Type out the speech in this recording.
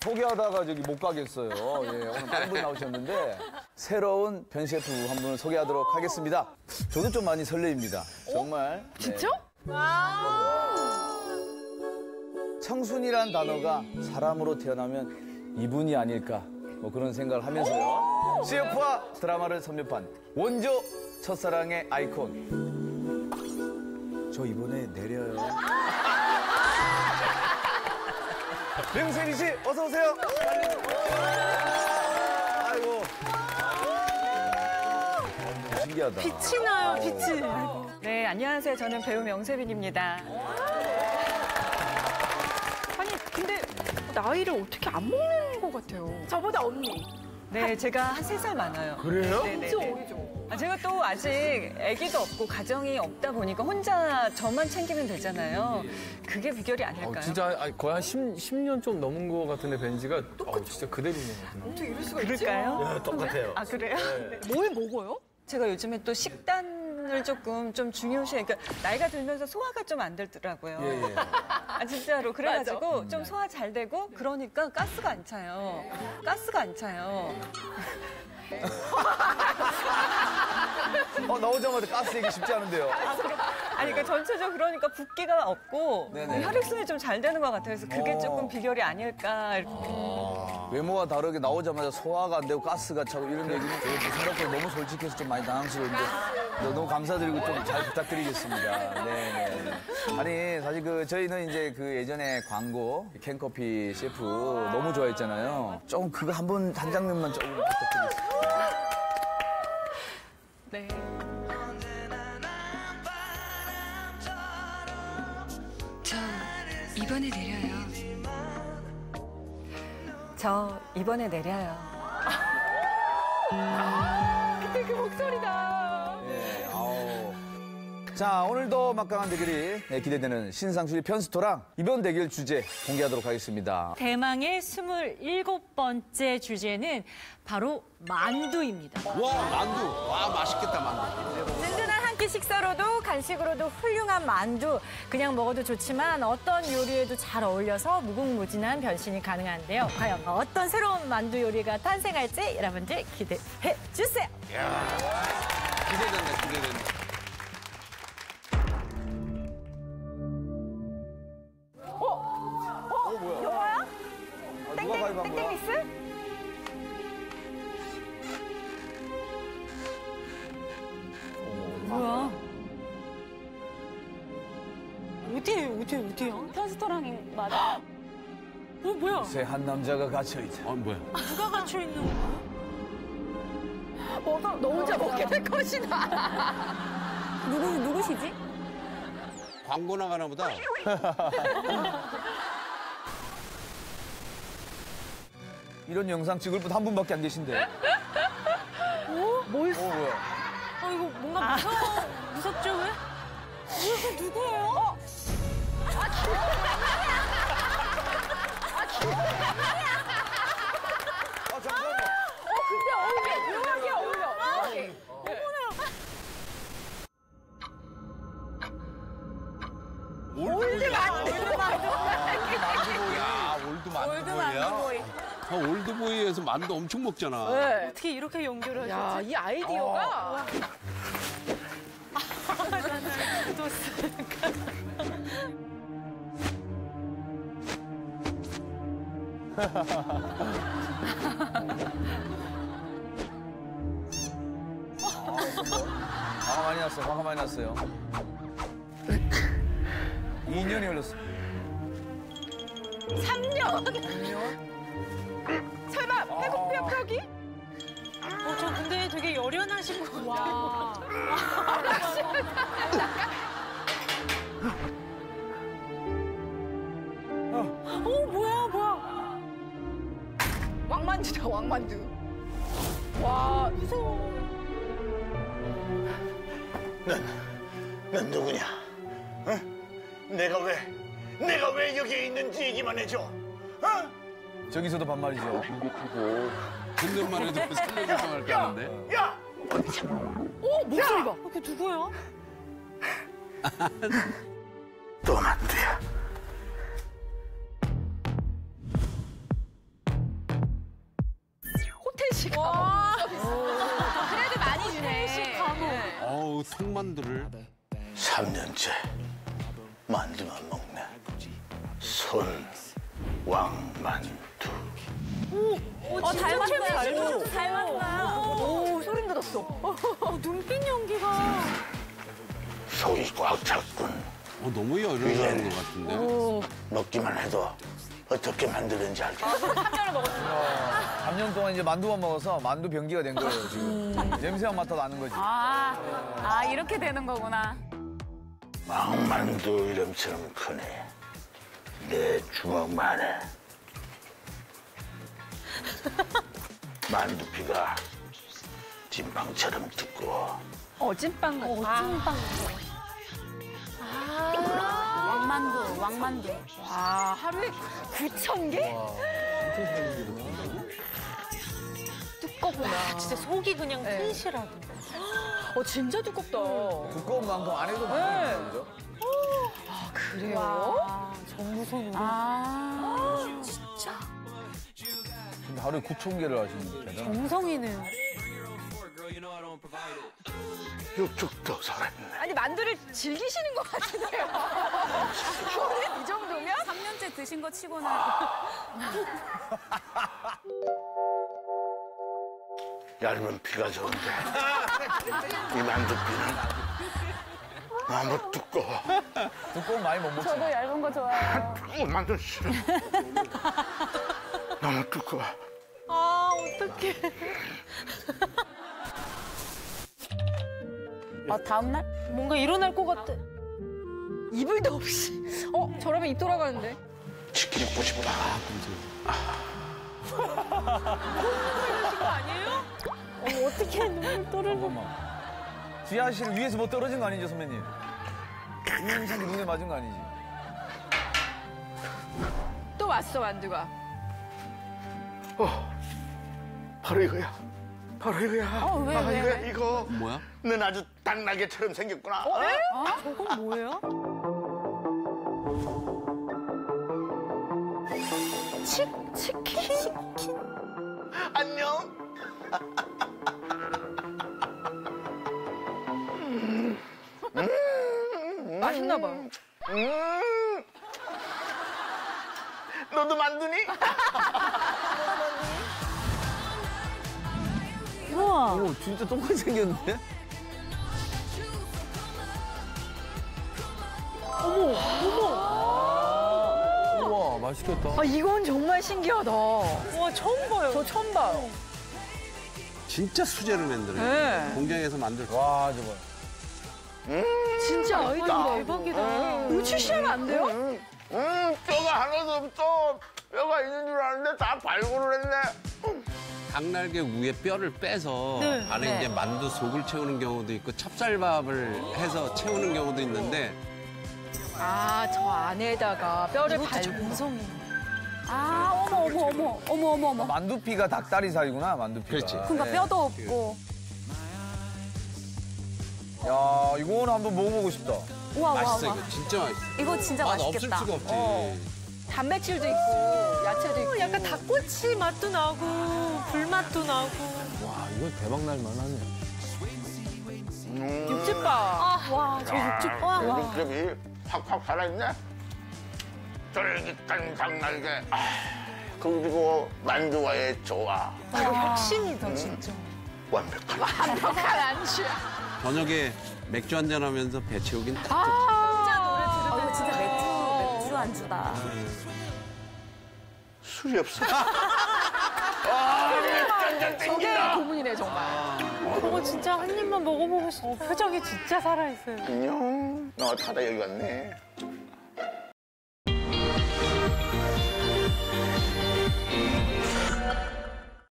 소개하다가 저기 못 가겠어요. 예, 오늘 다른 분 나오셨는데 새로운 변 셰프 한 분을 소개하도록 하겠습니다. 저도 좀 많이 설레입니다. 정말. 네. 진짜? 청순이란 단어가 사람으로 태어나면 이분이 아닐까 뭐 그런 생각을 하면서요. CF와 드라마를 섭렵한 원조 첫사랑의 아이콘. 저 이번에 내려요. 명세리 씨, 어서 오세요. 아이고. 신기하다. 빛이 나요, 빛이. 네, 안녕하세요. 저는 배우 명세빈입니다. 아니, 근데 나이를 어떻게 안 먹는 것 같아요. 저보다 언니. 네, 제가 한 3살 많아요. 그래요? 네네네. 진짜 어리죠? 제가 또 아직 아기도 없고 가정이 없다 보니까 혼자 저만 챙기면 되잖아요. 그게 비결이 아닐까요? 진짜 거의 한 10년 좀 넘은 것 같은데 벤지가 진짜 그대로네요. 어떻게 이럴 수가 있지? 그럴까요? 똑같아요. 아, 그래요? 뭘 먹어요? 제가 요즘에 또 식단을 조금 좀 중요시해. 그러니까 나이가 들면서 소화가 좀 안 되더라고요. 예, 예. 아, 진짜로. 그래가지고 좀 소화 잘 되고 그러니까 가스가 안 차요. 가스가 안 차요. 나오자마자 가스 얘기 쉽지 않은데요. 아니, 그러니까 전체적으로 그러니까 붓기가 없고 네네. 혈액순환이 좀 잘 되는 것 같아요. 그래서 그게 조금 비결이 아닐까. 이렇게. 외모와 다르게 나오자마자 소화가 안 되고 가스가 차고 이런 얘기는 생각보다 너무 솔직해서 좀 많이 당황스러운데 너무 감사드리고 좀 잘 부탁드리겠습니다. 네. 아니 사실 저희는 이제 예전에 광고 캔커피 셰프 너무 좋아했잖아요. 조금 그거 한 장면만 조금 부탁드리겠습니다. 네. 저 이번에 내려요. 저 이번에 내려요. 그때 그 목소리다. 네, 자, 오늘도 막강한 대결이 기대되는 신상수리 편스토랑 이번 대결 주제 공개하도록 하겠습니다. 대망의 27번째 주제는 바로 만두입니다. 와, 만두. 와, 맛있겠다, 만두. 든든한 한 끼 식사로도 간식으로도 훌륭한 만두. 그냥 먹어도 좋지만 어떤 요리에도 잘 어울려서 무궁무진한 변신이 가능한데요. 과연 어떤 새로운 만두 요리가 탄생할지 여러분들 기대해 주세요. 기대된다, 기대된다. 누가 가위바위보 한 거야? 땡땡미스? 뭐야? 어디야? 편스토랑 맞아? 뭐야? 새 한 남자가 갇혀있다. 뭐야? 누가 갇혀 있는 거야? 너 혼자 먹게 될 것이다. 누구시지? 광고 나가나 보다. 이런 영상 찍을 분 한 분밖에 안 계신데. 뭘 뭐야? 이거 뭔가 무섭죠 왜? 이거 누구예요? 잠깐만. 근데 묘하게 어울려. 올드보이야? 올드보이에서 만두 엄청 먹잖아. 어떻게 이렇게 연결을 야, 하셨지? 이 아이디어가. 화가 많이 났어요. 2년이 흘렀어. 3년? 설마 배고프협력이? 저 근데 되게 열연하신 것 같아요. 와. 뭐야? 왕만두다, 왕만두. 와, 무서워. 넌 누구냐? 응? 내가 왜 여기에 있는지 얘기만 해줘. 어? 저기서도 반말이죠. 듣는만 해도 살려줄 할까 하는데. 야! 목소리 봐. 그 누구야? 또 만두야. 클래식 감옥 서비스. 그래도 많이 주네. 어우, 통만두를. 3년째 만두만 먹네. 손왕만두. 닮았어요. 닮았어요. 오, 소름 돋았어. 눈빛 연기가. 속이 꽉 찼군. 너무 열을 것 같은데. 먹기만 해도 어떻게 만드는지 알겠어. 3년 동안 이제 만두만 먹어서 만두 변기가 된 거예요, 지금. 냄새만 맡아도 아는 거지. 이렇게 되는 거구나. 왕만두 이름처럼 크네. 내 주먹만해. 만두피가 찐빵처럼 두꺼워. 찐빵 같아. 왕만두. 와, 하루에 9,000개? 두껍구나. 진짜 속이 그냥 튼실하던데. 진짜 두껍다. 두꺼운 만큼 안 해도 많이 그죠? 그래요? 정무성. 진짜. 근데 하루에 9,000개를 하시는 대단. 정성이네요. 육죽도 살아있네. 아니, 만두를 즐기시는 것 같은데요. 이 정도면? 3년째 드신 거 치고는. 얇은 피가 좋은데 이 만두피는 너무 두꺼워. 두꺼운 많이 못 먹지. 얇은 거 좋아해요. 만두 싫어. 너무 두꺼워. 어떡해. 다음날? 뭔가 일어날 것 같아. 이불도 없이. 저러면 입 돌아가는데. 치킨 먹고 싶다. 어떻게 눈물 떨어져. 지아 씨를 위에서 뭐 떨어진 거 아니죠, 선배님? 인상이 눈에 맞은 거 아니지? 또 왔어, 만두가. 바로 이거야. 바로 이거야. 왜? 이거야, 이거. 뭐야? 넌 아주 닭날개처럼 생겼구나. 저건 뭐예요? 치킨? 안녕. 맛있나 봐요. 너도 만두니? 우와. 오, 진짜 똑같이 생겼는데? 우와, 맛있겠다. 이건 정말 신기하다. 와, 처음 봐요. 저 처음 봐요. 진짜 수제로 만들어요. 네. 공장에서 만들. 와, 저거. 진짜 아이디어가 대박이다. 이거 출시하면 안 돼요? 뼈가 하나도 없어. 뼈가 있는 줄 알았는데 다 발굴을 했네. 닭날개 위에 뼈를 빼서 안에 이제 만두 속을 채우는 경우도 있고 찹쌀밥을 해서 채우는 경우도 있는데 저 안에다가 뼈를 발고. 정성이. 어머. 만두피가 닭다리살이구나, 만두피가. 그렇지. 그러니까 네. 뼈도 없고. 야, 이거는 한번 먹어보고 싶다. 우와, 맛있어 이거 진짜 맛있어. 이거 진짜 맛 없을 맛있겠다. 수가 없지. 단백질도 있고, 야채도 있고. 약간 닭꼬치 맛도 나고, 불맛도 나고. 와, 이거 대박 날 만하네. 육즙밥. 와, 저 육즙. 와. 육즙이 확확 살아있네. 쫄깃한 닭날개. 그리고 만두와의 조화. 혁신이다, 진짜. 완벽한. 완벽한 안주야. 저녁에 맥주 한잔 하면서 배 채우긴 딱 좋지. 이거 진짜 맥주 안주다. 술이 없어. 저게 고문이네, 정말. 저거 진짜 한 입만 먹어보고 싶어. 표정이 진짜 살아있어요. 안녕. 너 타다 여기 왔네.